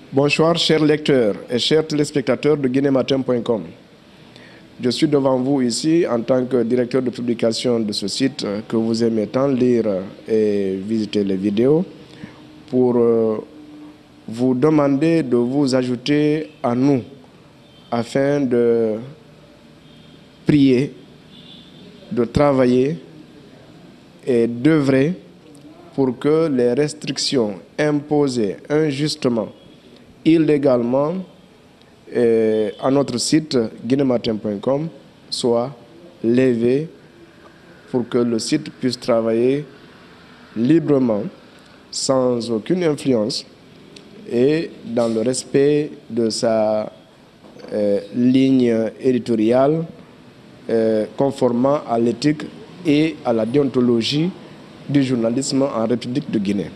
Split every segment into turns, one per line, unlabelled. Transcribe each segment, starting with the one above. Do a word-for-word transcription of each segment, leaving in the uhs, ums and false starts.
Bonsoir, chers lecteurs et chers téléspectateurs de guinée matin point com. Je suis devant vous ici en tant que directeur de publication de ce site que vous aimez tant lire et visiter les vidéos pour vous demander de vous ajouter à nous afin de prier, de travailler et d'œuvrer pour que les restrictions imposées injustement, illégalement, et à notre site guinée matin point com soient levées pour que le site puisse travailler librement, sans aucune influence et dans le respect de sa euh, ligne éditoriale, euh, conformément à l'éthique et à la déontologie du journalisme en République de Guinée.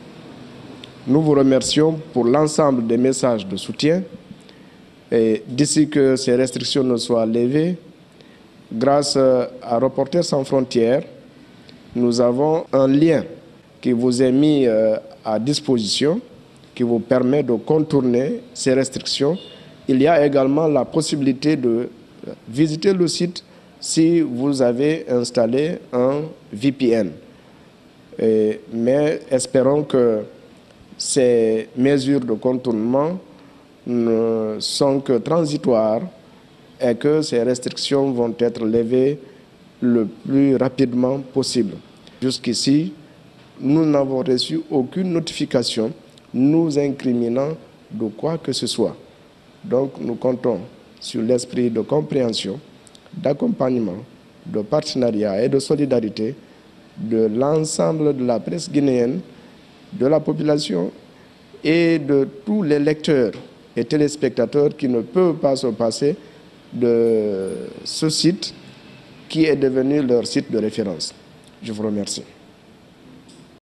Nous vous remercions pour l'ensemble des messages de soutien et d'ici que ces restrictions ne soient levées, grâce à Reporters sans frontières, nous avons un lien qui vous est mis à disposition, qui vous permet de contourner ces restrictions. Il y a également la possibilité de visiter le site si vous avez installé un V P N. Et, mais espérons que ces mesures de contournement ne sont que transitoires et que ces restrictions vont être levées le plus rapidement possible. Jusqu'ici, nous n'avons reçu aucune notification nous incriminant de quoi que ce soit. Donc nous comptons sur l'esprit de compréhension, d'accompagnement, de partenariat et de solidarité de l'ensemble de la presse guinéenne, de la population et de tous les lecteurs et téléspectateurs qui ne peuvent pas se passer de ce site qui est devenu leur site de référence. Je vous remercie.